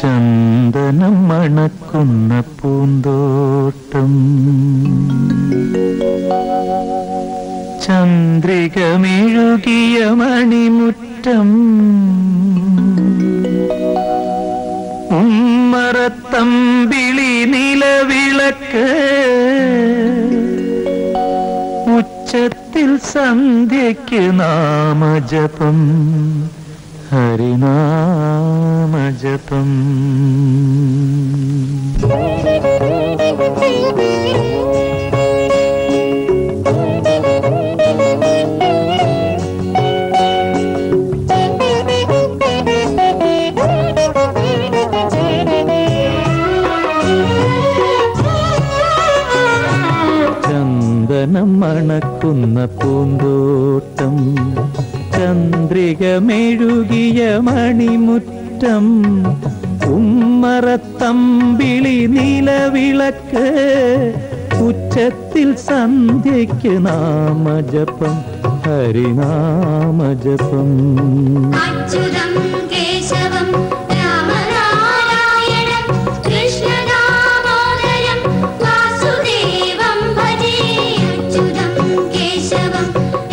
ചന്ദനം മണക്കുന്ന പൂന്തോട്ടം ചന്ദ്രികമെഴുകിയ മണിമുറ്റം ഉമ്മറത്തമ്പിളി നിലവിളക്ക് ഉച്ചത്തിൽ സന്ധ്യയ്ക്ക് നാമജപം ഹരിനാമജപം ചന്ദനം മണക്കുന്ന പൂന്തോട്ടം ചന്ദ്രികമെഴുകിയ മണിമുറ്റം ഉമ്മറത്തമ്പിളി നിലവിളക്ക് ഉച്ചത്തിൽ സന്ധ്യയ്ക്ക് നാമജപം ഹരിനാമജപം അച്യുതം കേശവം രാമനാരായണം കൃഷ്ണദാമോദരം വാസുദേവം ഭജേ അച്യുതം കേശവം